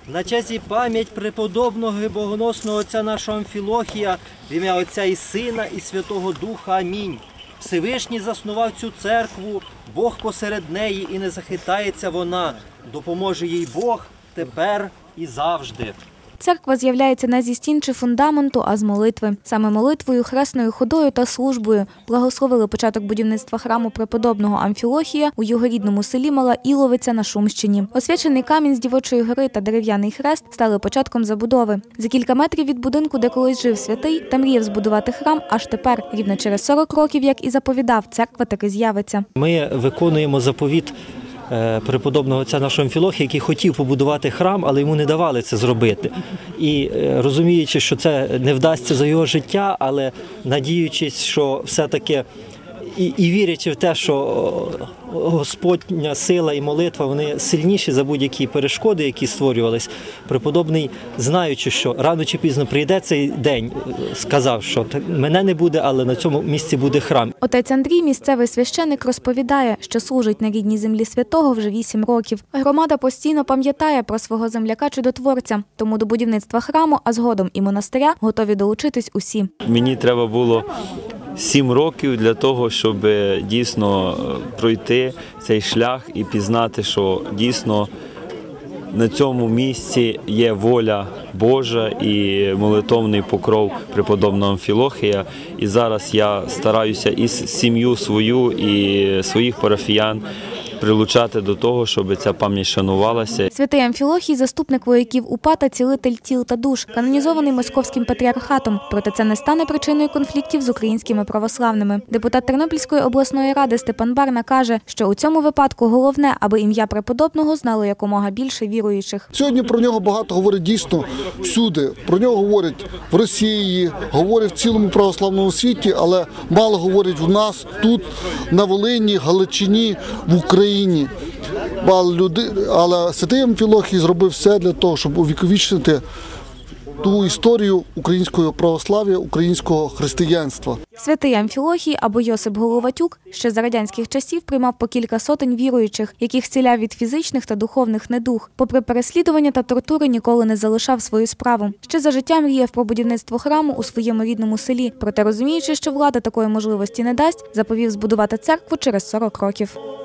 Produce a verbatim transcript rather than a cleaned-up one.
На честь і пам'ять преподобного і богоносного отця нашого Амфілохія, в ім'я Отця і Сина, і Святого Духа. Амінь. Всевишній заснував цю церкву, Бог посеред неї, і не захитається вона. Допоможе їй Бог тепер і завжди. Церква з'являється не зі стін чи фундаменту, а з молитви. Саме молитвою, хресною ходою та службою благословили початок будівництва храму преподобного Амфілохія у його рідному селі Мала Іловиця на Шумщині. Освячений камінь з Дівочої гори та дерев'яний хрест стали початком забудови. За кілька метрів від будинку, де колись жив святий та мріяв збудувати храм, аж тепер, рівно через сорок років, як і заповідав, церква таки з'явиться. Ми виконуємо заповіт преподобного отця нашого Амфілохія, який хотів побудувати храм, але йому не давали це зробити. І розуміючи, що це не вдасться за його життя, але надіючись, що все-таки і, і вірячи в те, що Господня сила і молитва, вони сильніші за будь-які перешкоди, які створювались, преподобний, знаючи, що рано чи пізно прийде цей день, сказав, що мене не буде, але на цьому місці буде храм. Отець Андрій, місцевий священик, розповідає, що служить на рідній землі святого вже вісім років. Громада постійно пам'ятає про свого земляка-чудотворця, тому до будівництва храму, а згодом і монастиря, готові долучитись усі. Мені треба було сім років для того, щоб дійсно пройти цей шлях і пізнати, що дійсно на цьому місці є воля Божа і молитовний покров преподобного Амфілохія. І зараз я стараюся і сім'ю свою, і своїх парафіян прилучати до того, щоб ця пам'ять шанувалася. Святий Амфілохій – заступник вояків УПА та цілитель тіл та душ, канонізований Московським патріархатом. Проте це не стане причиною конфліктів з українськими православними. Депутат Тернопільської обласної ради Степан Барна каже, що у цьому випадку головне, аби ім'я преподобного знало якомога більше віруючих. Сьогодні про нього багато говорять дійсно всюди. Про нього говорять в Росії, говорять в цілому православному світі, але мало говорять в нас тут, на Волині, Галичині, в Україні. Але святий Амфілохій зробив все для того, щоб увіковічнити ту історію українського православ'я, українського християнства. Святий Амфілохій або Йосип Головатюк ще за радянських часів приймав по кілька сотень віруючих, яких зціляв від фізичних та духовних недуг. Попри переслідування та тортури, ніколи не залишав свою справу. Ще за життя мріяв про будівництво храму у своєму рідному селі. Проте, розуміючи, що влада такої можливості не дасть, заповів збудувати церкву через сорок років.